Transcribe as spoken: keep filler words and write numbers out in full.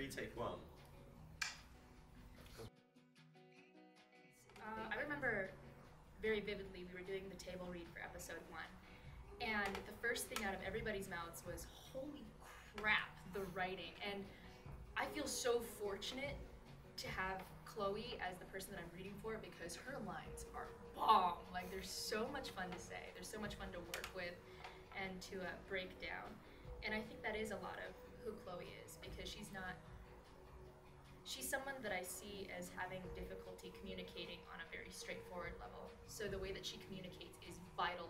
three, take one. Uh, I remember very vividly we were doing the table read for episode one, and the first thing out of everybody's mouths was, holy crap, the writing. And I feel so fortunate to have Chloe as the person that I'm reading for, because her lines are bomb. Like, they're so much fun to say, they're so much fun to work with and to uh, break down. And I think that is a lot of who Chloe is, because she's not, she's someone that I see as having difficulty communicating on a very straightforward level. So the way that she communicates is vital